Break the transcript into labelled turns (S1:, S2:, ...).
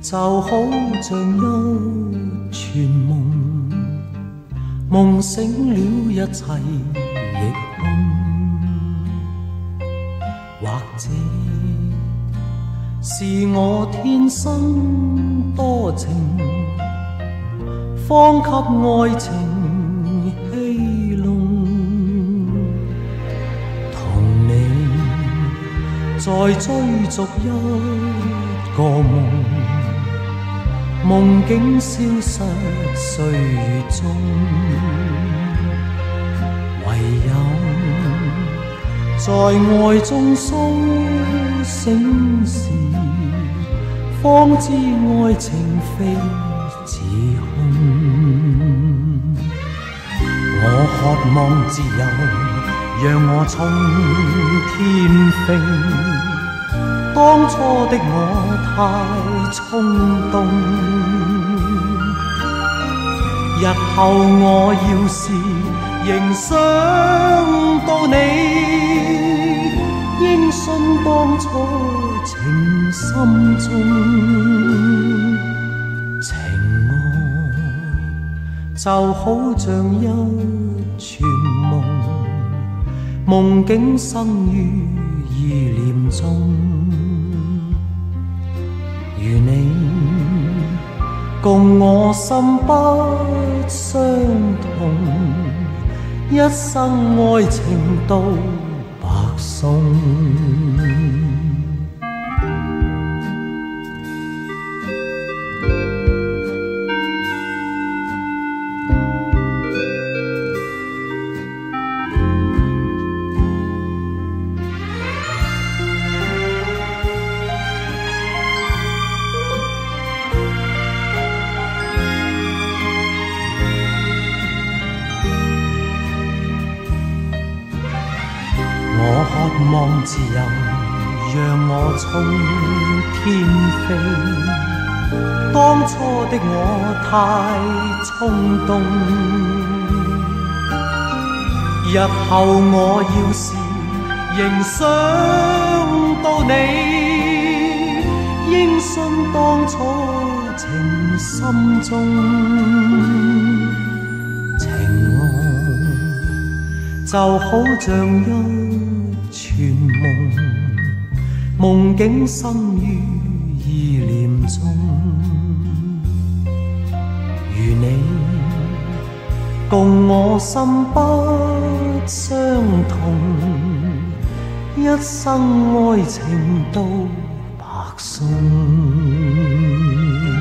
S1: 就好像一串夢，夢醒了一切亦空，或者是我天生多情，方給愛情戲弄，同你再追逐一個夢，夢境消失歲月中，唯有在愛中甦醒時，方知愛情非自空。我渴望自由，讓我衝天飛。當初的我太衝動，日後我要是仍想到你，應信當初情深中，情愛就好像一串夢，夢境生於意念中。如你共我心不相同，一生愛情都白送。我渴望自由，讓我衝天飛。當初的我太衝動，日後我要是仍想到你，應信當初情深中，情愛就好像一串夢，夢境生於意念中。如你共我心不相同，一生愛情都白送。